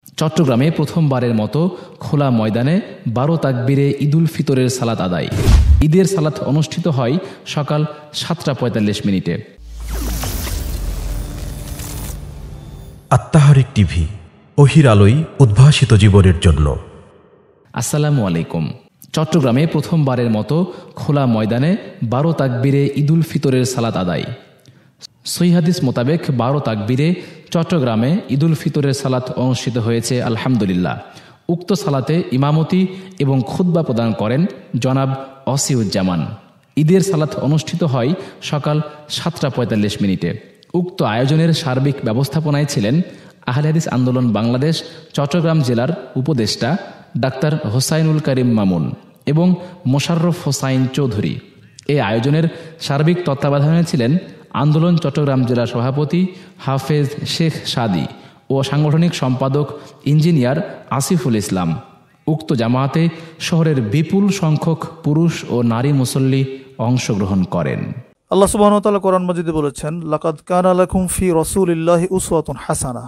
চট্টগ্রামে প্রথমবারের মতো খোলা ময়দানে 12 তাকবীরে ঈদুল ফিতরের সালাত আদায়। ঈদের সালাত অনুষ্ঠিত হয় সকাল 7:45। আত্মাহারিক টিভি, ওহির আলোয় উদ্ভাসিত জীবনের জন্য। আসসালামু আলাইকুম। চট্টগ্রামে প্রথমবারের মতো খোলা ময়দানে 12 তাকবীরে ঈদুল ফিতরের সালাত আদায়। সহিহ হাদিস মোতাবেক 12 তাকবীরে চট্টগ্রামে ঈদুল ফিতরের সালাত অনুষ্ঠিত হয়েছে আলহামদুলিল্লাহ। উক্ত সালাতে ইমামতি এবং খুতবা প্রদান করেন জনাব ওসিউজ্জামান। ঈদের সালাত অনুষ্ঠিত হয় সকাল 7:45। উক্ত আয়োজনের সার্বিক ব্যবস্থাপনায় ছিলেন আহলে হাদিস আন্দোলন বাংলাদেশ চট্টগ্রাম জেলার উপদেষ্টা ডাক্তার হোসাইনুল করিম মামুন এবং মোশাররফ হোসাইন চৌধুরী। এই আয়োজনের সার্বিক তত্ত্বাবধানে ছিলেন আন্দোলন চট্টগ্রাম জেলা সভাপতি হাফেজ শেখ সাদি ও সাংগঠনিক সম্পাদক ইঞ্জিনিয়ার আসিফুল ইসলাম। উক্ত জামায়াতে শহরের বিপুল সংখ্যক পুরুষ ও নারী মুসল্লি অংশগ্রহণ করেন। আল্লাহ সুবহানাহু ওয়া তাআলা কোরআন মাজিদে বলেছেন, লাকাদ কানা লাকুম ফি রাসূলিল্লাহি উসওয়াতুন হাসানাহ।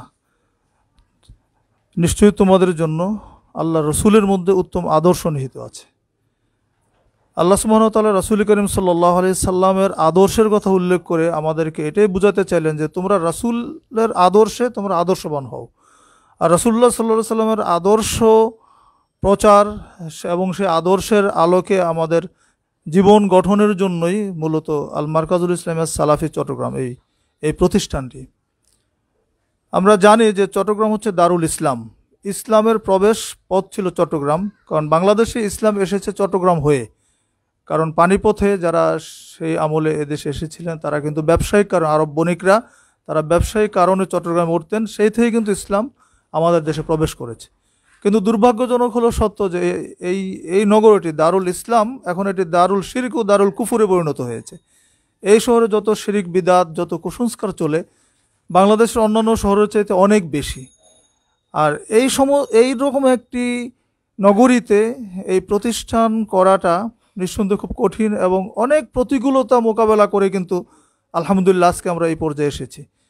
নিশ্চয়ই তোমাদের জন্য আল্লাহ রসুলের মধ্যে উত্তম আদর্শ নিহিত আছে। আল্লাহ সুবহানাহু ওয়া তাআলা রাসূল করিম সাল্লাল্লাহু আলাইহি সাল্লামের আদর্শের কথা উল্লেখ করে আমাদেরকে এটাই বোঝাতে চাইলেন যে তোমরা রাসূলের আদর্শে তোমরা আদর্শবান হও। আর রাসূলুল্লাহ সাল্লাল্লাহু আলাইহি সাল্লামের আদর্শ প্রচার এবং সেই আদর্শের আলোকে আমাদের জীবন গঠনের জন্যই মূলত আল মারকাজুল ইসলামিয়া সালাফি চট্টগ্রাম এই প্রতিষ্ঠানটি। আমরা জানি যে চট্টগ্রাম হচ্ছে দারুল ইসলাম। ইসলামের প্রবেশ পথ ছিল চট্টগ্রাম, কারণ বাংলাদেশে ইসলাম এসেছে চট্টগ্রাম হয়ে। কারণ পানিপথে যারা সেই আমলে এদেশে এসেছিলেন তারা কিন্তু ব্যবসায়িক কারণ, আরব বণিকরা তারা ব্যবসায়িক কারণে চট্টগ্রামে উঠতেন, সেই থেকে কিন্তু ইসলাম আমাদের দেশে প্রবেশ করেছে। কিন্তু দুর্ভাগ্যজনক হলো সত্য যে এই নগরটি দারুল ইসলাম এখন এটি দারুল শিরক ও দারুল কুফুরে পরিণত হয়েছে। এই শহরে যত শিরিক বিদাত, যত কুসংস্কার চলে বাংলাদেশের অন্যান্য শহরের চাইতে অনেক বেশি। আর এই রকম একটি নগরীতে এই প্রতিষ্ঠান করাটা নিঃসন্দেহে খুব কঠিন এবং অনেক প্রতিকূলতা মোকাবেলা করে কিন্তু আলহামদুলিল্লাহ আজকে আমরা এই পর্যায়ে এসেছি।